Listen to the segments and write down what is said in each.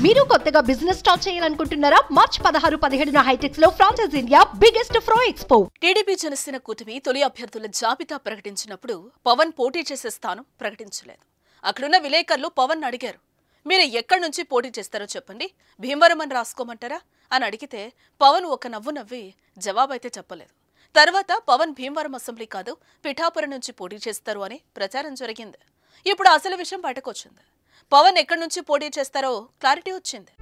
మీరు కొత్తగా business start చేయాలనుకుంటున్నారా? మార్చ్ 16-17 హైటెక్స్ లో franchise India biggest pro expo. TDP Janasena కూటమి తొలి అభ్యర్థుల జాబితా ప్రకటించినప్పుడు పవన్ పోటీ చేసే స్థానం ప్రకటించలేదు. అక్కడున్న విలేకరులు పవన్ అడిగారు, మీరు ఎక్కడి నుంచి పోటీ చేస్తారో చెప్పండి, భీమవరం అని రాసుకోమంటారా అని అడిగితే పవన్ ఒక నవ్వు నవ్వి జవాబైతే చెప్పలేదు. తర్వాత పవన్ భీమవరం అసెంబ్లీ కాదు, పిఠాపురం నుంచి పోటీ చేస్తారు అని ప్రచారం జరిగింది. ఇప్పుడు అసలు విషయం బయటకు వచ్చింది. పవన్ ఎక్కడి నుంచి పోటీ చేస్తారో క్లారిటీ వచ్చింది.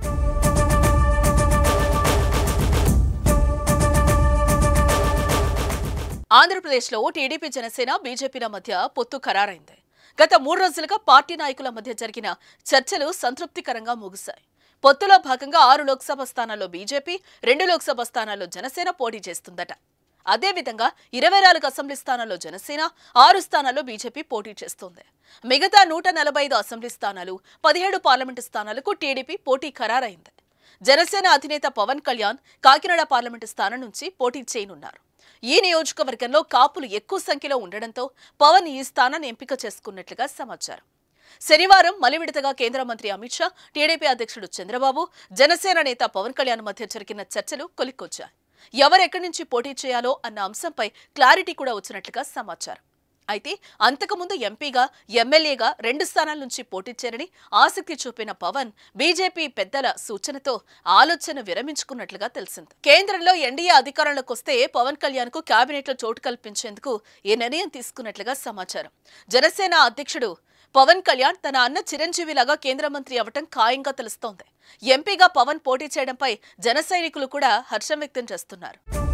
ఆంధ్రప్రదేశ్లో టీడీపీ జనసేన బీజేపీల మధ్య పొత్తు ఖరారైంది. గత 3 రోజులుగా పార్టీ నాయకుల మధ్య జరిగిన చర్చలు సంతృప్తికరంగా ముగిశాయి. పొత్తులో భాగంగా 6 లోక్సభ స్థానాల్లో బీజేపీ, 2 లోక్సభ స్థానాల్లో జనసేన పోటీ చేస్తుందట. అదేవిధంగా 24 అసెంబ్లీ స్థానాల్లో జనసేన, 6 స్థానాల్లో బీజేపీ పోటీ చేస్తోంది. మిగతా 145 అసెంబ్లీ స్థానాలు, 17 పార్లమెంటు స్థానాలకు టీడీపీ పోటీ ఖరారైంది. జనసేన అధినేత పవన్ కళ్యాణ్ కాకినాడ పార్లమెంటు స్థానం నుంచి పోటీ చేయనున్నారు. ఈ నియోజకవర్గంలో కాపులు ఎక్కువ సంఖ్యలో ఉండడంతో పవన్ ఈ స్థానాన్ని ఎంపిక చేసుకున్నట్లుగా సమాచారం. శనివారం మలివిడతగా కేంద్ర మంత్రి అమిత్ షా, టీడీపీ అధ్యక్షుడు చంద్రబాబు, జనసేన నేత పవన్ కళ్యాణ్ మధ్య జరిగిన చర్చలు కొలిక్కొచ్చాయి. ఎవరెక్కడి నుంచి పోటీ చేయాలో అన్న అంశంపై క్లారిటీ కూడా వచ్చినట్లుగా సమాచారం. అయితే అంతకుముందు ఎంపీగా, ఎమ్మెల్యేగా 2 స్థానాల నుంచి పోటీ చేయాలని ఆసక్తి చూపిన పవన్ బీజేపీ పెద్దల సూచనతో ఆలోచన విరమించుకున్నట్లుగా తెలిసింది. కేంద్రంలో ఎన్డీఏ అధికారంలోకి వస్తే పవన్ కళ్యాణ్ కు కేబినెట్లో చోటు కల్పించేందుకు ఈ నిర్ణయం తీసుకున్నట్లుగా సమాచారం. జనసేన అధ్యక్షుడు పవన్ కళ్యాణ్ తన అన్న చిరంజీవిలాగా కేంద్ర మంత్రి అవటం ఖాయంగా తెలుస్తోంది. ఎంపీగా పవన్ పోటీ చేయడంపై జన సైనికులు కూడా హర్షం వ్యక్తం చేస్తున్నారు.